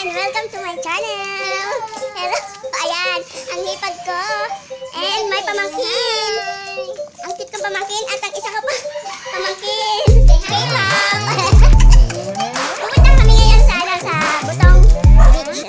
and welcome to my channel. Hello. Ayan, ang hipag ko. And may pamangkin. Ang cute kong pamangkin at ang isa ko pa pamangkin. Say hi, Mom. Pupunta kami ngayon sa Butong Beach.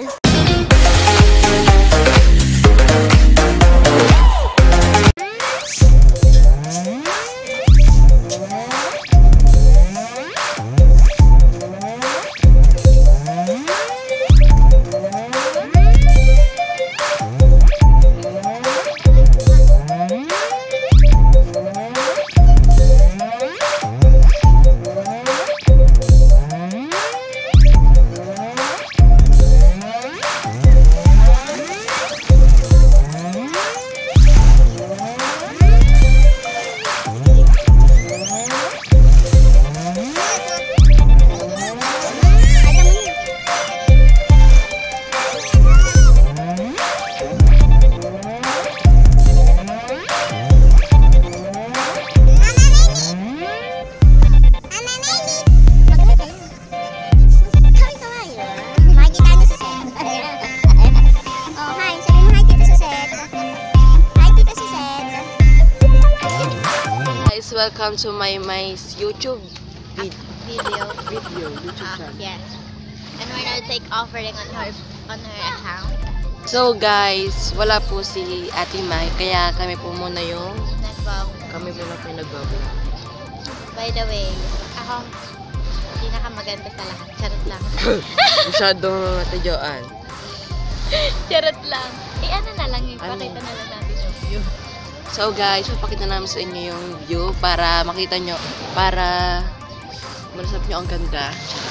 Welcome to Mai-Mai's YouTube video channel. Yes. And we're gonna take offering on her account. So guys, wala po si Ate Mai, kaya kami po muna yung nag-vlog. By the way, ako pinakamaganda sa lahat. Charot lang. Masyadong natadyoan. Charot lang. Ano na lang yung pakita na lang natin yung view. So guys, papakita namin sa inyo yung view para makita nyo, para malasap nyo ang ganda.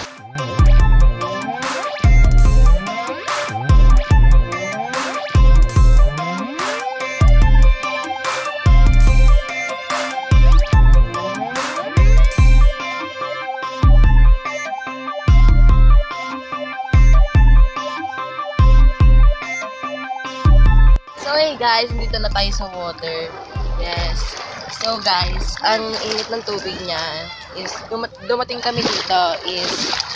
So hey guys, dito na tayo sa water. Yes. So guys, ang init ng tubig niya is dumating kami dito is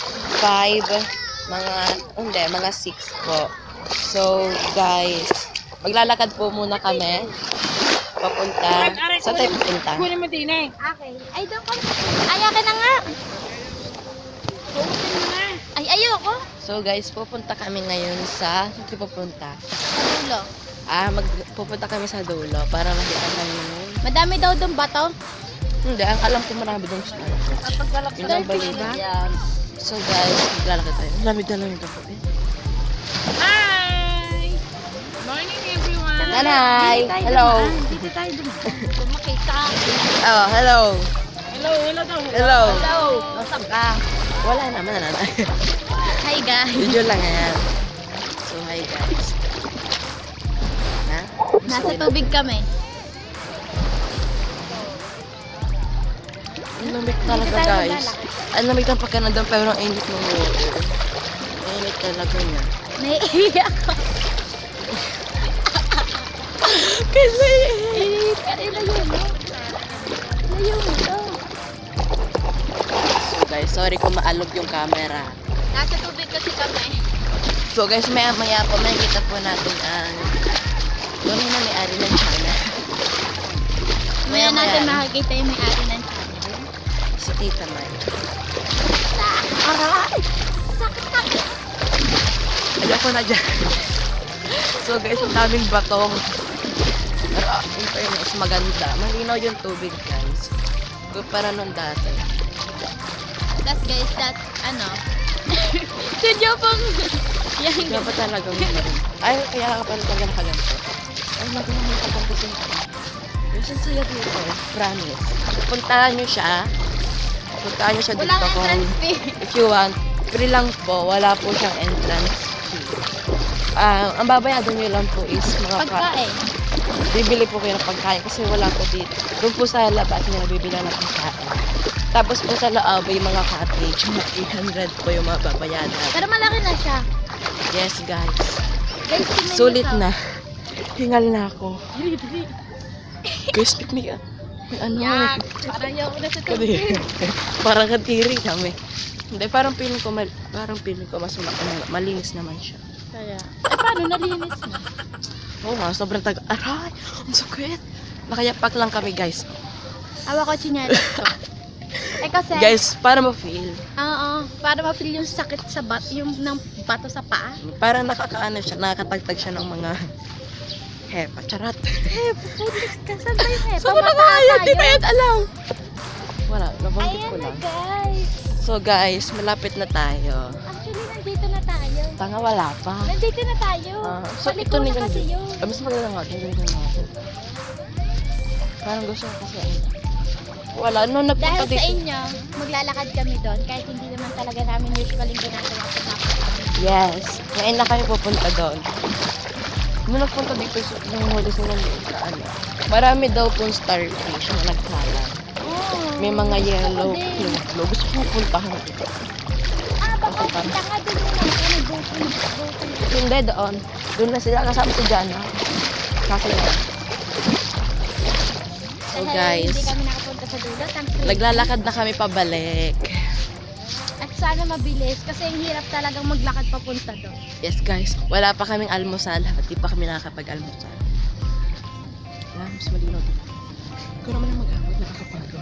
6 po. So guys, maglalakad po muna kami papunta. Saan tayo pupunta? Okay. Ay, doon ko. Ay, akin na nga. Ay, ayoko. So guys, pupunta kami ngayon sa pupunta. Dulo. Pupunta kami sa dulo para makita namin. Madami daw doon bato? Hindi, ang alam ko marami doon siya. Yun ang balita. So guys, maglalakad tayo. Marami doon po. Hi! Morning everyone! Nanay! Hello! Dito tayo doon. Makita. Oh, hello! Hello! Nasaan ka? Wala naman, nanay. Hi guys. Video lang yan. So, hi guys. Nasa tubig kami. Ang lamig talaga guys. Ang lamig ng pagkanan doon pero ang init ng water. Ang init talaga niya. Naiiyak ako. Kasi Layo mo to. So guys, sorry kung maalog yung camera. Nasa tubig kasi kami. So guys, maya po makikita po natin ang doon na may-ari ng channel. Maya natin makikita yung may-ari ng channel. Si Tita Mai. Aray! Sakit! Ayoko na dyan. So guys, ang daming batong. Pero in fairness, maganda. Malinaw yung tubig guys. Para nung dati. That's guys, that's Sadya pang yan. Dapat talaga meron. Ay, kaya ka pala talaga nakaganto. Ay, magandang nakagantisin ko. Yes, ang saya dito. Promise. Puntahan nyo siya. Puntahan nyo siya dito. Walang entrance fee. If you want, free lang po. Wala po siyang entrance fee. Ang babayado nyo lang po is mga Pagkain. Bibili po kayo ng pagkain kasi wala po dito. Doon po sa labas nyo nabibili ng pagkain. Tapos po sa loob yung mga cottage, mga 800 po yung mga babayadan. Pero malaki na siya. Yes guys. Guys, Sulit na. Hingal na ako. Guys, picnic. May ano? Yak! Parang yaw ko na sa tubig. Parang katiri kami. Hindi, parang feeling ko mas malinis naman siya. Kaya, paano nalinis na? Oo nga, sobrang aray! Ang sakit! Nakayapak lang kami, guys. Awa ko chinelas ko. Kasi, Guys, para ma-feel. oo, para ma-feel yung sakit sa yung ng bato sa paa. Parang nakakaano siya, nakakatagtag siya ng mga hepa. Charot. Putis ka, saan ba yung hepa? So, wala nga yan, di na yan alam. Wala, nabanggit ko Ayan na lang. guys. So guys, malapit na tayo. Actually, nandito na tayo. Tanga, wala pa. Nandito na tayo. So, ito Paliko na na kasi yun. yun. Mas maganda nga, tingnan natin. Parang gusto ko kasi wala, nung nagpunta Dahil sa dito. inyo, maglalakad kami doon kahit hindi naman talaga namin usually ginagawa sa dapat. Yes, ngayon na kami pupunta doon. Nung nagpunta dito, yung huli sila doon sa ano, marami daw pong starfish na nagkalat. Oh, May mga yellow, ako din. pink, blue. Gusto ko puntahan dito. Baka kita nga doon yung boating. Hindi doon. Doon na sila kasama si Jana. Kasi so guys, Hindi kami nakapunta sa dulot. naglalakad na kami pabalik. At sana mabilis kasi ang hirap talagang maglakad papunta doon. Yes guys, wala pa kaming almusal. At di pa kami nakakapag-almusal. Wala, mas malinaw dito. Ikaw naman ang mag-hapag, nakakapagod.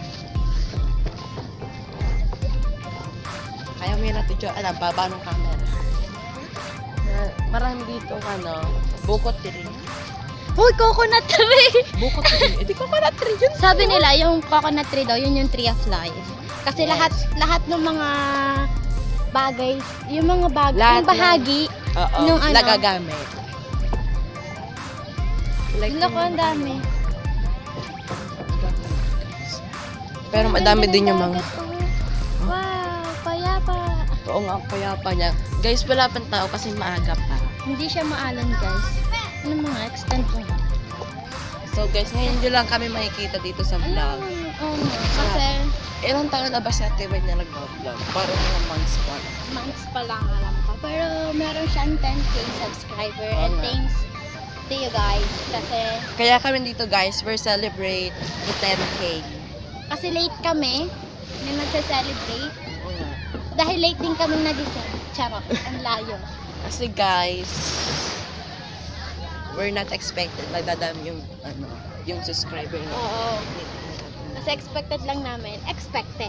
Kaya may natin dyan, alam, baba ng camera. Marami dito, bukot tree. Uy, coconut tree! Bukot tree. Di coconut tree yun. Sabi nila, yung coconut tree daw, yun yung tree of life. Kasi Yes. lahat ng mga bagay, yung mga bagay, Lahat yung bahagi, Oo, nung ano? nagagamit. yun ako ang dami. Pero Ang madami ganda din ng yung mga... dagat, oh. Wow, payapa. Oo nga, payapa niya. Guys, wala pang tao kasi maaga pa. Hindi siya maalan, guys. Ano mga extend ko nga. So guys, ngayon nyo lang kami makikita dito sa vlog. Oo kasi Ilang taon na ba si Ate Wed na nag-vlog? Parang mga months pa. months pa lang alam ko. Pero meron siyang 10k subscriber Oo and nga. thanks to you guys. Kaya kami dito guys, we're celebrate the 10K. Kasi late kami na nagse-celebrate. Oo nga. Dahil late din kami nagising. Charot, ang layo. Kasi guys, we're not expected nagdadami yung subscriber na. Oo. Kasi expected lang namin. Expected.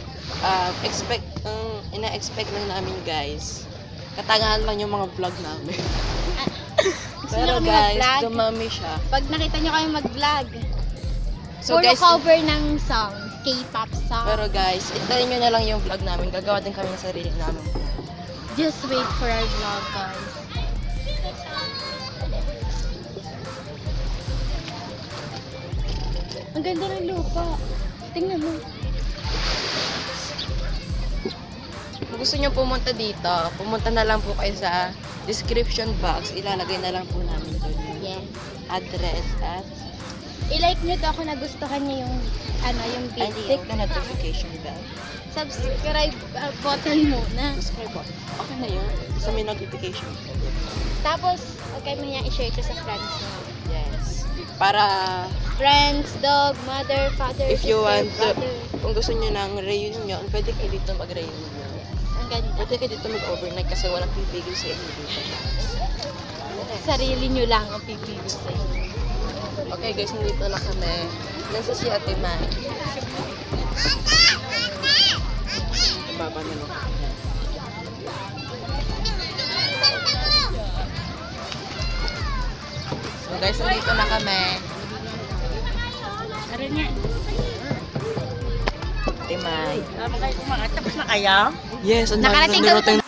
Ina-expect lang namin guys. Katangahan lang yung mga vlog namin. Gusto Pero niyo guys, mag-vlog? dumami siya. Pag nakita nyo kayo mag-vlog, So puro guys, cover ng song, K-pop song. pero guys, itayin nyo na lang yung vlog namin. Gagawa din kami ng sarili namin vlog. Just wait for our vlog, guys. Ang ganda ng lupa. Tingnan mo. Kung gusto nyo pumunta dito, pumunta na lang po kayo sa description box. Ilalagay na lang po namin doon yung Yes. address at I-like nyo to kung nagustuhan nyo yung, yung and video. click the notification bell. Subscribe button muna. Subscribe po. Okay na yun. Gusto may notification bell. Tapos, okay mo niya i-share to sa friends mo. Yes. Para Friends, dog, mother, father, if you sister, want to, brother. kung gusto nyo ng reunion, pwede kayo dito mag-reunion. Ang ganda. Pwede kayo dito mag-overnight kasi walang pipigil sa inyo dito. Sarili nyo lang ang pipili sa inyo. Okay guys, nandito na kami. Nasa si Ate Mai. Baba na lang. So guys, nandito na kami. Ano niya? Ate Mai. Tapos na kaya? Yes, ang Nakarating dami daw narating.